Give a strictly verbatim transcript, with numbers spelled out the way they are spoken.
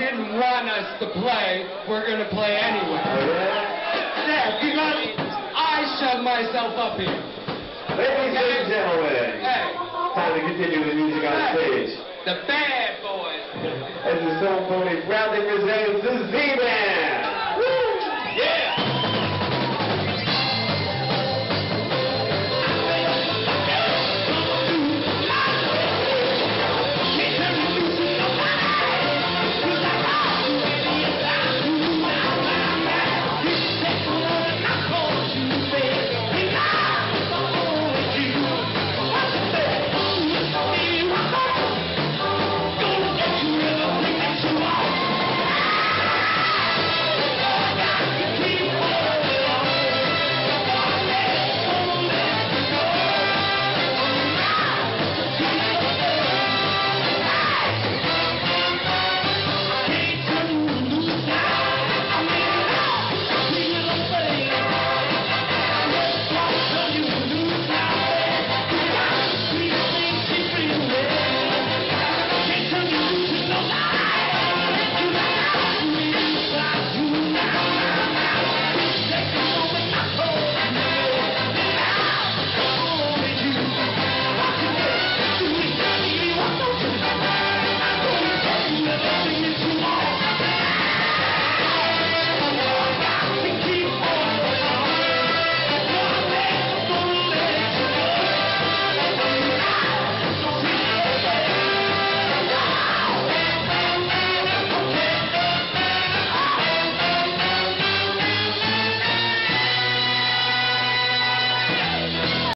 didn't want us to play, we're going to play anyway. Oh, yeah? Yeah, because I shut myself up here. Ladies and gentlemen, Hey. time to continue the music on Hey. stage. The bad boys. As the Stone Pony proudly presents the Z-Man.